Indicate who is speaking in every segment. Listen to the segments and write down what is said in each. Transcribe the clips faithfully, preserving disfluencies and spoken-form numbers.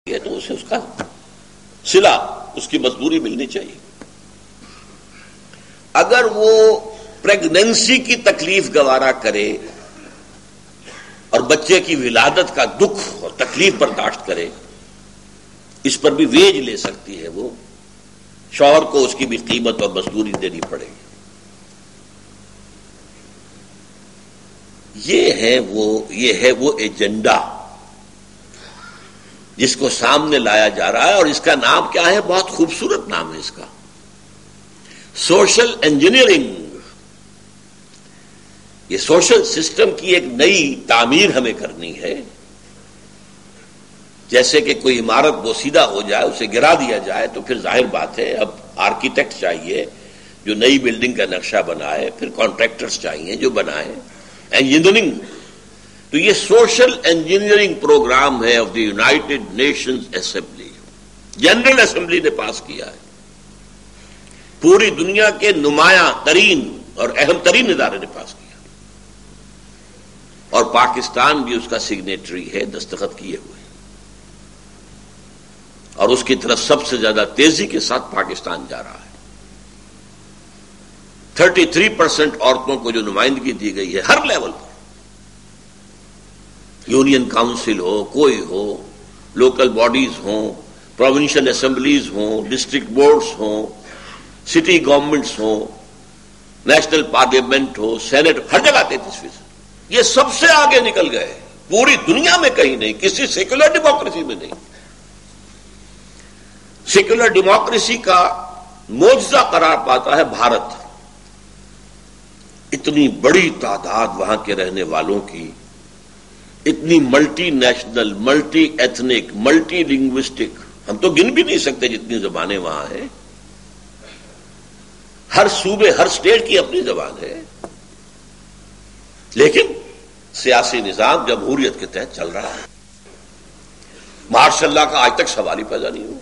Speaker 1: ہے تو اسے اس کا صلہ، اس کی مزدوری ملنی چاہیے۔ اگر وہ پریگننسی کی تکلیف گوارا کرے اور بچے کی ولادت کا دکھ اور تکلیف برداشت کرے، اس پر بھی ویج لے سکتی ہے، وہ شوہر کو اس کی بھی قیمت اور مزدوری دینی پڑے گی۔ یہ ہے وہ یہ ہے وہ ایجنڈا جس کو سامنے لایا جا رہا ہے، اور اس کا نام کیا ہے؟ بہت خوبصورت نام ہے اس کا، سوشل انجینئرنگ۔ یہ سوشل سسٹم کی ایک نئی تعمیر ہمیں کرنی ہے۔ جیسے کہ کوئی عمارت بوسیدہ ہو جائے، اسے گرا دیا جائے تو پھر ظاہر بات ہے اب آرکیٹیکٹ چاہیے جو نئی بلڈنگ کا نقشہ بنائے، پھر کانٹریکٹرز چاہیے جو بنائے، انجینئرنگ۔ تو یہ سوشل انجینئرنگ پروگرام ہے of the United Nations assembly, general assembly نے پاس کیا ہے، پوری دنیا کے نمایاں ترین اور اہم ترین ادارے نے پاس کیا، اور پاکستان بھی اس کا سگنیٹری ہے، دستخط کیے ہوئے، اور اس کی طرف سب سے زیادہ تیزی کے ساتھ پاکستان جا رہا ہے۔ تھرٹی تھری پرسینٹ عورتوں کو جو نمائندگی دی گئی ہے ہر لیول پر، یونین کاؤنسل ہو، کوئی ہو، لوکل باڈیز ہوں، پروونشل اسمبلیز ہوں، ڈسٹرکٹ بورڈز ہوں، سٹی گورنمنٹس ہوں، نیشنل پارلیمنٹ ہو، سینٹ، ہر جگہ تینتیس فیصد، یہ سب سے آگے نکل گئے، پوری دنیا میں کہیں نہیں، کسی سیکولر ڈیموکریسی میں نہیں۔ سیکولر ڈیموکریسی کا معجزہ قرار پاتا ہے بھارت۔ اتنی بڑی تعداد وہاں کے رہنے والوں کی، اتنی multi national, multi ethnic, multi linguistic, ہم تو گن بھی نہیں سکتے جتنی زبانیں وہاں ہیں، ہر صوبے، ہر اسٹیٹ کی اپنی زبان ہے، لیکن سیاسی نظام جمہوریت کے تحت چل رہا ہے۔ ماشاء اللہ کا آج تک سوال ہی پیدا نہیں ہوا۔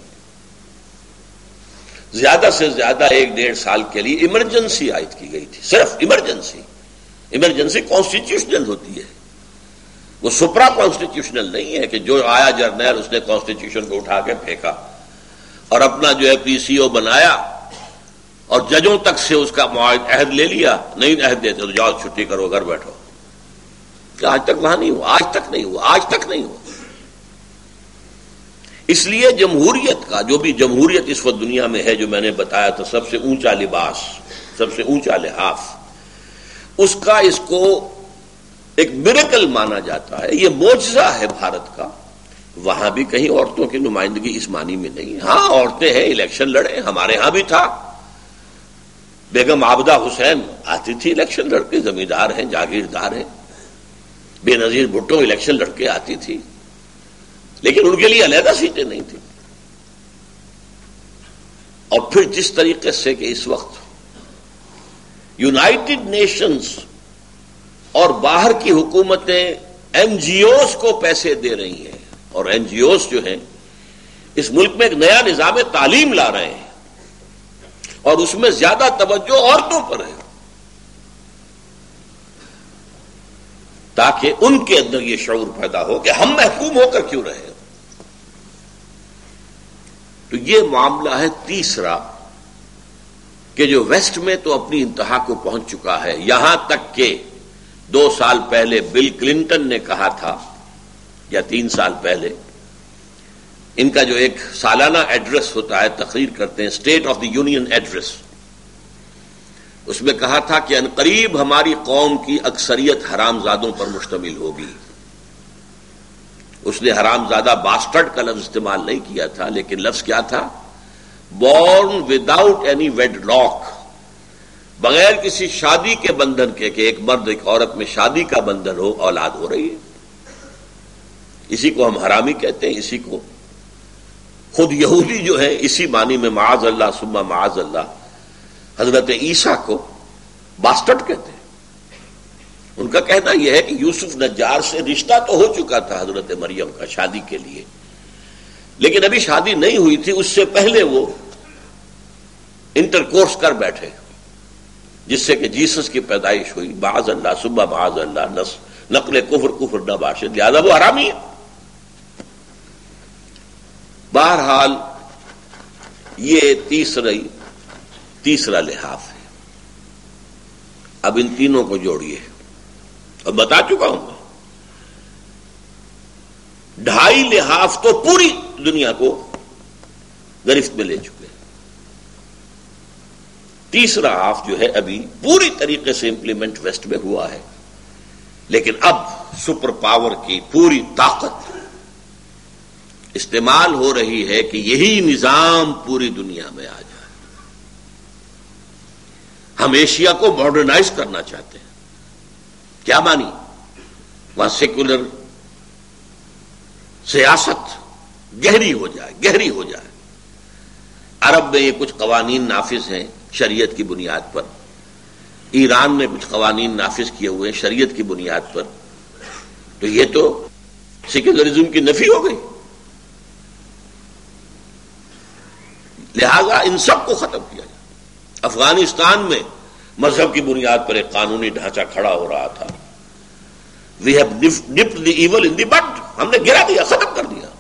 Speaker 1: زیادہ سے زیادہ ایک ڈیڑھ سال کے لیے ایمرجنسی عائد کی گئی تھی، صرف ایمرجنسی۔ ایمرجنسی کانسٹیٹیوشنل ہوتی ہے، وہ سپرا کانسٹیٹیوشنل نہیں ہے کہ جو آیا جرنیل اس نے کانسٹیٹیوشن کو اٹھا کے پھینکا اور اپنا جو ہے پی سی او بنایا اور ججوں تک سے اس کا معاہد عہد لے لیا، نہیں عہد دیتے تو جاؤ چھٹی کرو، گھر بیٹھو۔ آج تک وہاں نہیں ہوا، آج تک نہیں ہوا، آج تک نہیں ہوا۔ اس لیے جمہوریت کا جو بھی جمہوریت اس وقت دنیا میں ہے، جو میں نے بتایا تھا، سب سے اونچا لباس، سب سے اونچا لحاف، اس کا اس کو ایک میریکل مانا جاتا ہے، یہ معجزہ ہے بھارت کا۔ وہاں بھی کہیں عورتوں کی نمائندگی اس معنی میں نہیں، ہاں عورتیں ہیں، الیکشن لڑے، ہمارے ہاں بھی تھا، بیگم عابدہ حسین آتی تھی الیکشن لڑ کے، زمیندار ہیں، جاگیردار ہیں، بے نظیر بھٹو الیکشن لڑ کے آتی تھی، لیکن ان کے لیے علیحدہ سیٹیں نہیں تھیں۔ اور پھر جس طریقے سے کہ اس وقت یونائٹڈ نیشنز اور باہر کی حکومتیں این جی اوز کو پیسے دے رہی ہیں، اور این جی اوز جو ہیں اس ملک میں ایک نیا نظام تعلیم لا رہے ہیں، اور اس میں زیادہ توجہ عورتوں پر ہے، تاکہ ان کے اندر یہ شعور پیدا ہو کہ ہم محکوم ہو کر کیوں رہے۔ تو یہ معاملہ ہے تیسرا، کہ جو ویسٹ میں تو اپنی انتہا کو پہنچ چکا ہے، یہاں تک کہ دو سال پہلے بل کلنٹن نے کہا تھا، یا تین سال پہلے، ان کا جو ایک سالانہ ایڈریس ہوتا ہے، تقریر کرتے ہیں، state of the union address, اس میں کہا تھا کہ عنقریب ہماری قوم کی اکثریت حرام زادوں پر مشتمل ہوگی۔ اس نے حرام زادہ باسٹرڈ کا لفظ استعمال نہیں کیا تھا، لیکن لفظ کیا تھا؟ بورن وداؤٹ اینی ویڈ لاک، بغیر کسی شادی کے بندھن کے، کہ ایک مرد ایک عورت میں شادی کا بندھن ہو، اولاد ہو رہی ہے، اسی کو ہم حرامی کہتے ہیں، اسی کو خود یہودی جو ہے اسی معنی میں معاذ اللہ ثم معاذ اللہ حضرت عیسیٰ کو باسٹرڈ کہتے ہیں۔ ان کا کہنا یہ ہے کہ یوسف نجار سے رشتہ تو ہو چکا تھا حضرت مریم کا شادی کے لیے، لیکن ابھی شادی نہیں ہوئی تھی، اس سے پہلے وہ انٹرکورس کر بیٹھے، جس سے کہ جیسس کی پیدائش ہوئی، معاذ اللہ ثم معاذ اللہ، نقل کفر کفر نہ باشد، لہذا وہ حرامی ہے۔ بہرحال یہ تیسرا تیسرا لحاف ہے. اب ان تینوں کو جوڑیے. اور بتا چکا ہوں میں ڈھائی لحاف تو پوری دنیا کو گرفت میں لے چکے ہیں. تیسرا ہاف جو ہے ابھی پوری طریقے سے امپلیمنٹ ویسٹ میں ہوا ہے، لیکن اب سپر پاور کی پوری طاقت استعمال ہو رہی ہے کہ یہی نظام پوری دنیا میں آ جائے. ہم ایشیا کو ماڈرنائز کرنا چاہتے ہیں. کیا مانی؟ وہاں سیکولر سیاست گہری ہو جائے گہری ہو جائے. عرب میں یہ کچھ قوانین نافذ ہیں شریعت کی بنیاد پر، ایران میں کچھ قوانین نافذ کیے ہوئے ہیں شریعت کی بنیاد پر. تو یہ تو سیکولرزم کی نفی ہو گئی. لہذا ان سب کو ختم کیا جائے. افغانستان میں مذہب کی بنیاد پر ایک قانونی ڈھانچہ کھڑا ہو رہا تھا. We have nipped the evil in the bud. ہم نے گرا دیا، ختم کر دیا.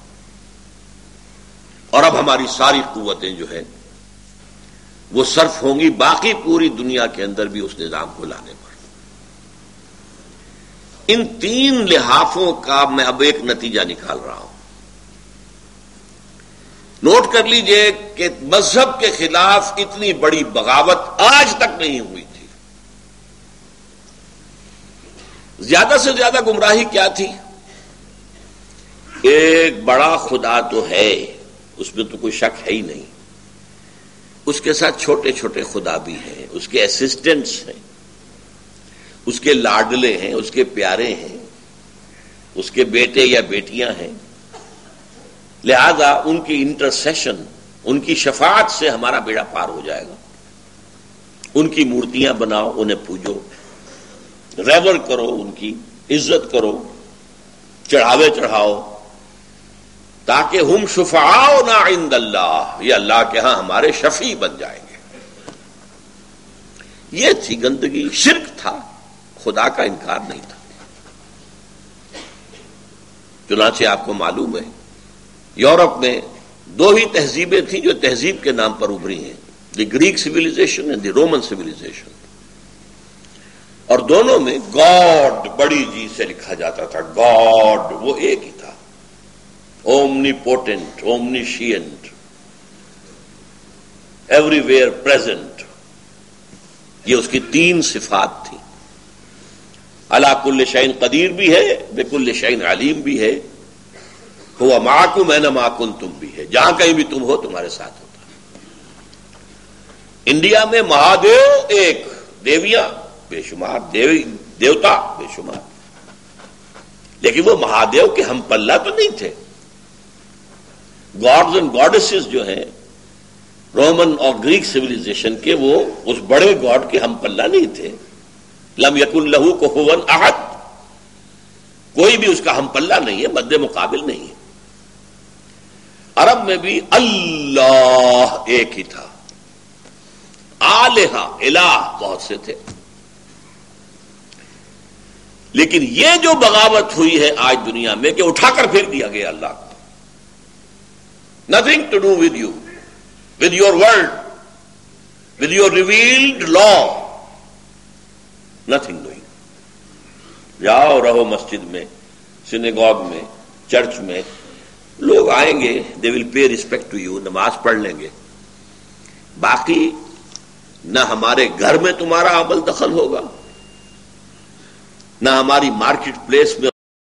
Speaker 1: اور اب ہماری ساری قوتیں جو ہے وہ صرف ہوں گی باقی پوری دنیا کے اندر بھی اس نظام کو لانے پر. ان تین لحافوں کا میں اب ایک نتیجہ نکال رہا ہوں. نوٹ کر لیجئے کہ مذہب کے خلاف اتنی بڑی بغاوت آج تک نہیں ہوئی تھی. زیادہ سے زیادہ گمراہی کیا تھی؟ ایک بڑا خدا تو ہے، اس میں تو کوئی شک ہے ہی نہیں. اس کے ساتھ چھوٹے چھوٹے خدا بھی ہیں، اس کے اسسٹنٹس ہیں، اس کے لاڈلے ہیں، اس کے پیارے ہیں، اس کے بیٹے یا بیٹیاں ہیں. لہذا ان کی انٹرسیشن، ان کی شفاعت سے ہمارا بیڑا پار ہو جائے گا. ان کی مورتیاں بناؤ، انہیں پوجو، ریور کرو، ان کی عزت کرو، چڑھاوے چڑھاؤ، تاکہ ہم شفعاؤنا عند اللہ، یہ اللہ کے ہاں ہمارے شفیع بن جائیں گے. یہ تھی گندگی. شرک تھا، خدا کا انکار نہیں تھا. چنانچہ آپ کو معلوم ہے یورپ میں دو ہی تہذیبیں تھیں جو تہذیب کے نام پر ابھری ہیں، the Greek civilization and the Roman civilization. اور دونوں میں گاڈ بڑی جی سے لکھا جاتا تھا. گاڈ وہ ایک ہی تھا، omnipotent, omniscient, everywhere present. یہ اس کی تین صفات تھی. علی کل شیء قدیر بھی ہے، بکل شیء علیم بھی ہے، ہوا معکم اینما کنتم بھی ہے، جہاں کہیں بھی تم ہو تمہارے ساتھ ہوتا ہے. انڈیا میں مہادیو ایک، دیویاں بے شمار، دیوی دیوتا بے شمار، لیکن وہ مہادیو کے ہم پلہ تو نہیں تھے. گاڈز اینڈ گاڈسز جو ہیں رومن اور گریک سویلائزیشن کے، وہ اس بڑے گاڈ کے ہم پلہ نہیں تھے. لم یکن لہ کفوا احد، کوئی بھی اس کا ہم پلہ نہیں ہے، مد مقابل نہیں ہے. عرب میں بھی اللہ ایک ہی تھا. آلہہ، الہ بہت سے تھے. لیکن یہ جو بغاوت ہوئی ہے آج دنیا میں کہ اٹھا کر پھینک دیا گیا اللہ کو. Nothing to do with you, with your word, with your revealed law. Nothing doing. جاؤ رہو مسجد میں، سینیگوگ میں، چرچ میں، لوگ آئیں گے، they will pay respect to you، نماز پڑھ لیں گے. باقی نہ ہمارے گھر میں تمہارا عمل دخل ہوگا، نہ ہماری مارکیٹ پلیس میں